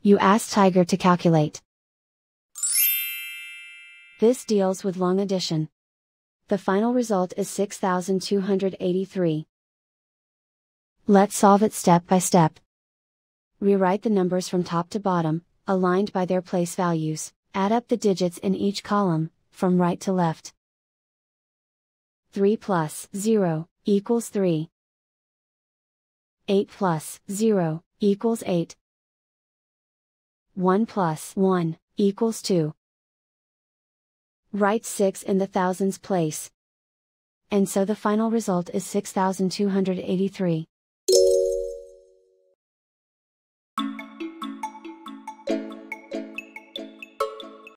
You ask Tiger to calculate. This deals with long addition. The final result is 6,283. Let's solve it step by step. Rewrite the numbers from top to bottom, aligned by their place values. Add up the digits in each column, from right to left. 3 plus 0 equals 3. 8 plus 0 equals 8. 1 plus 1 equals 2. Write 6 in the thousands place. And so the final result is 6,283.